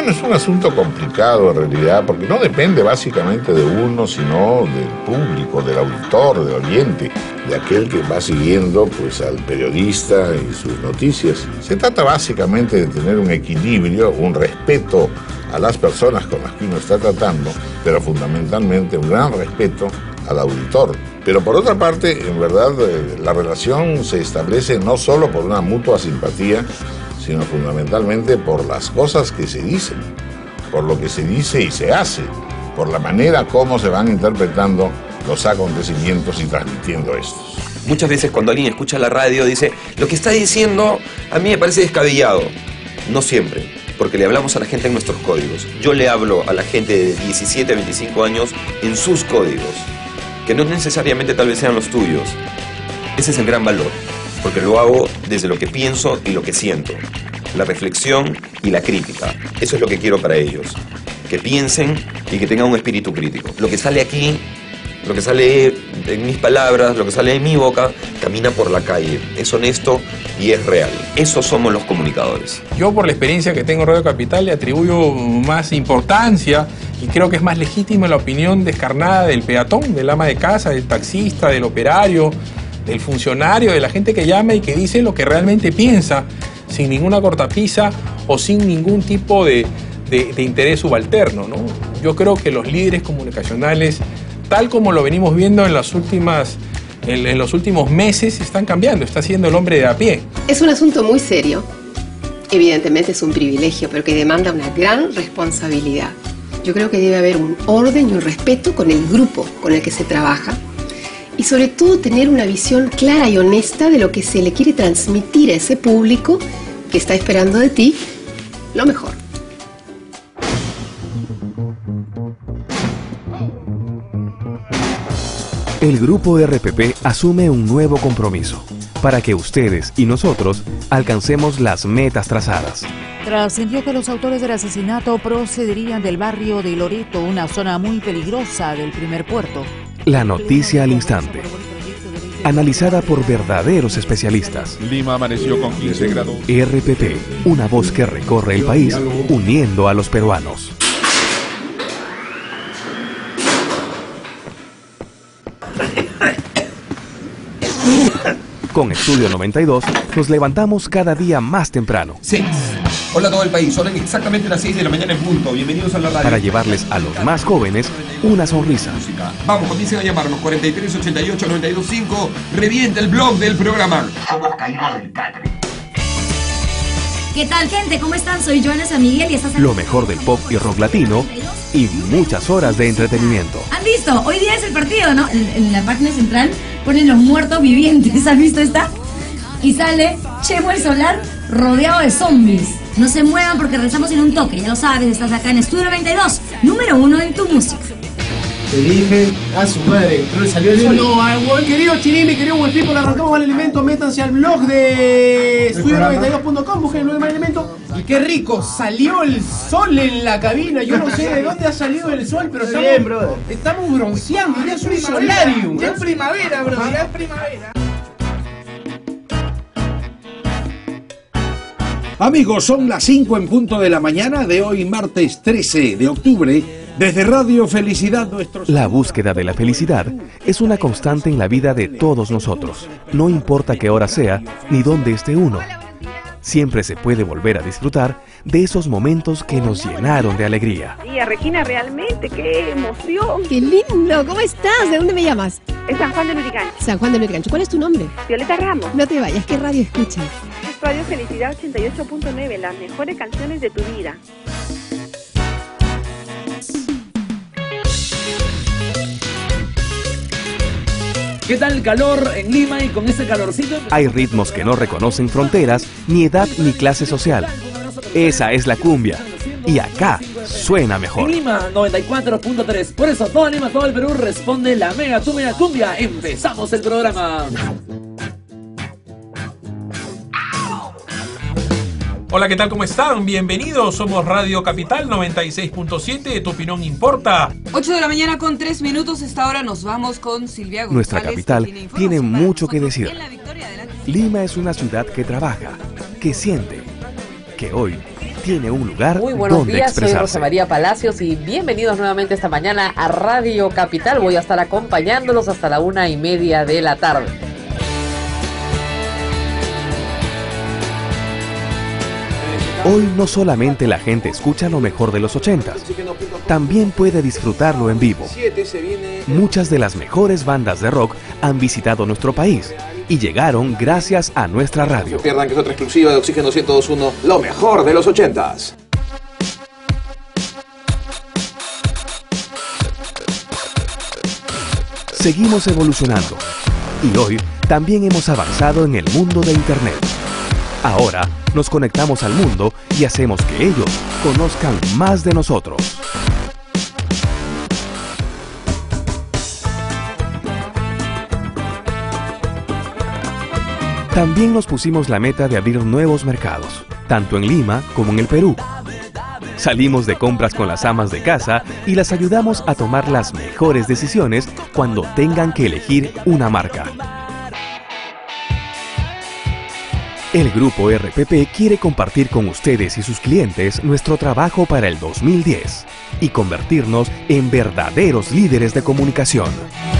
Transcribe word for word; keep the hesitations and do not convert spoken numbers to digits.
Bueno, es un asunto complicado en realidad, porque no depende básicamente de uno, sino del público, del auditor, del oyente, de aquel que va siguiendo pues al periodista y sus noticias. Se trata básicamente de tener un equilibrio, un respeto a las personas con las que uno está tratando, pero fundamentalmente un gran respeto al auditor. Pero por otra parte, en verdad, la relación se establece no solo por una mutua simpatía, sino fundamentalmente por las cosas que se dicen, por lo que se dice y se hace, por la manera como se van interpretando los acontecimientos y transmitiendo estos. Muchas veces cuando alguien escucha la radio dice, lo que está diciendo a mí me parece descabellado. No siempre, porque le hablamos a la gente en nuestros códigos. Yo le hablo a la gente de diecisiete a veinticinco años en sus códigos, que no necesariamente tal vez sean los tuyos. Ese es el gran valor, porque lo hago desde lo que pienso y lo que siento, la reflexión y la crítica. Eso es lo que quiero para ellos, que piensen y que tengan un espíritu crítico. Lo que sale aquí, lo que sale en mis palabras, lo que sale de mi boca, camina por la calle, es honesto y es real. Esos somos los comunicadores. Yo, por la experiencia que tengo en Radio Capital, le atribuyo más importancia y creo que es más legítima la opinión descarnada del peatón, del ama de casa, del taxista, del operario, del funcionario, de la gente que llama y que dice lo que realmente piensa, sin ninguna cortapisa o sin ningún tipo de, de, de interés subalterno, ¿no? Yo creo que los líderes comunicacionales, tal como lo venimos viendo en las últimas, en, en los últimos meses, están cambiando, está siendo el hombre de a pie. Es un asunto muy serio. Evidentemente es un privilegio, pero que demanda una gran responsabilidad. Yo creo que debe haber un orden y un respeto con el grupo con el que se trabaja. Y sobre todo tener una visión clara y honesta de lo que se le quiere transmitir a ese público que está esperando de ti lo mejor. El Grupo R P P asume un nuevo compromiso para que ustedes y nosotros alcancemos las metas trazadas. Trascendió que los autores del asesinato procederían del barrio de Loreto, una zona muy peligrosa del primer puerto. La noticia al instante, analizada por verdaderos especialistas. Lima amaneció con quince grados. R P P, una voz que recorre el país uniendo a los peruanos. Con Estudio noventa y dos nos levantamos cada día más temprano. Sí. Hola a todo el país, son exactamente las seis de la mañana en punto. Bienvenidos a la radio. Para llevarles a los más jóvenes una sonrisa. Vamos, comiencen a llamarnos cuarenta y tres ochenta y ocho noventa y dos cinco. Revienta el blog del programa. Somos caídos del catre. ¿Qué tal, gente? ¿Cómo están? Soy Joana San Miguel y estás en... Lo mejor del pop y rock latino y muchas horas de entretenimiento. ¿Han visto? Hoy día es el partido, ¿no? En, en la página central ponen los muertos vivientes. ¿Has visto esta? Y sale Chemo el Solar rodeado de zombies. No se muevan porque rezamos en un toque. Ya lo sabes, estás acá en Estudio noventa y dos, número uno en tu música. Te dije a su madre, pero le salió el sol. No, al buen querido Chirini, querido buen people, arrancamos al elemento, métanse al blog de estudio noventa y dos punto com, busquen el elemento. Y qué rico, salió el sol en la cabina. Yo no sé de dónde ha salido el sol, pero estamos, bien, bro. Estamos bronceando, ya es un solarium. Ya es primavera, bro, ya es primavera. Amigos, son las cinco en punto de la mañana de hoy, martes trece de octubre, desde Radio Felicidad nuestros... La búsqueda de la felicidad es una constante en la vida de todos nosotros. No importa qué hora sea, ni dónde esté uno. Siempre se puede volver a disfrutar de esos momentos que nos llenaron de alegría. Y a Regina, realmente, qué emoción. ¡Qué lindo! ¿Cómo estás? ¿De dónde me llamas? Es San Juan de Lurigancho. San Juan de Lurigancho. ¿Cuál es tu nombre? Violeta Ramos. No te vayas, ¿qué radio escuchas? Es Radio Felicidad ochenta y ocho punto nueve, las mejores canciones de tu vida. ¿Qué tal el calor en Lima y con ese calorcito? Hay ritmos que no reconocen fronteras, ni edad ni clase social. Esa es la cumbia. Y acá suena mejor. En Lima noventa y cuatro punto tres. Por eso toda Lima, todo el Perú responde la mega tu mega cumbia. Empezamos el programa. Hola, ¿qué tal? ¿Cómo están? Bienvenidos, somos Radio Capital noventa y seis punto siete, tu opinión importa. ocho de la mañana con tres minutos, esta hora nos vamos con Silvia González. Nuestra capital tiene, tiene mucho que decir. Lima es una ciudad que trabaja, que siente, que hoy tiene un lugar Muy buenos donde días, soy expresarse. Rosa María Palacios y bienvenidos nuevamente esta mañana a Radio Capital. Voy a estar acompañándolos hasta la una y media de la tarde. Hoy no solamente la gente escucha lo mejor de los ochentas, también puede disfrutarlo en vivo. Muchas de las mejores bandas de rock han visitado nuestro país y llegaron gracias a nuestra radio. Pierdan que es otra exclusiva de Oxígeno ciento dos punto uno, lo mejor de los ochentas. Seguimos evolucionando y hoy también hemos avanzado en el mundo de Internet. Ahora nos conectamos al mundo y hacemos que ellos conozcan más de nosotros. También nos pusimos la meta de abrir nuevos mercados, tanto en Lima como en el Perú. Salimos de compras con las amas de casa y las ayudamos a tomar las mejores decisiones cuando tengan que elegir una marca. El Grupo R P P quiere compartir con ustedes y sus clientes nuestro trabajo para el dos mil diez y convertirnos en verdaderos líderes de comunicación.